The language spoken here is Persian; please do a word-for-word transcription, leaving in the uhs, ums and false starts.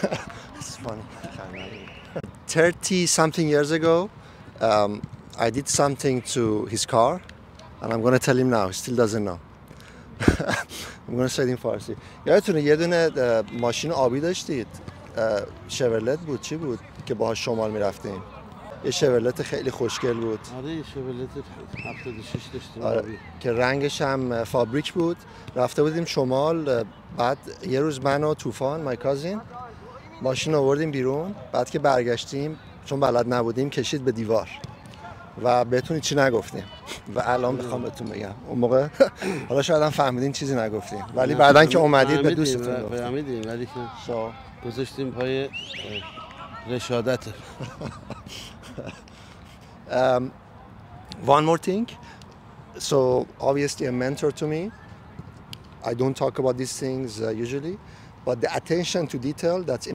It's funny. thirty something years ago, um, I did something to his car, and I'm going to tell him now. He still doesn't know. I'm going to say it in فارسی. یادتونه یه دونه ماشین آبی داشتید؟ شورلت بود، چی بود که باهاش شمال میرفتیم؟ یه شورلت خیلی خوشگل بود. آره یه شورلت هفتاد و شش داشتیم. آره. که رنگش هم فابریک بود. رفته بودیم شمال، بعد یه روز من و طوفان مای کازین ماشین آوردیم بیرون، بعد که برگشتیم چون بلد نبودیم کشید به دیوار و بهتون چی نگفتیم و الان میخوام بهتون بگم اون موقع حالا شاید هم فهمیدین چیزی نگفتیم ولی بعدن که اومدید به دوستتون گفتیم. فهمیدیم ولی که گذاشتیم پای رشادت. um, one more thing, so obviously a mentor to me. I don't talk about these things uh, usually, but the attention to detail that's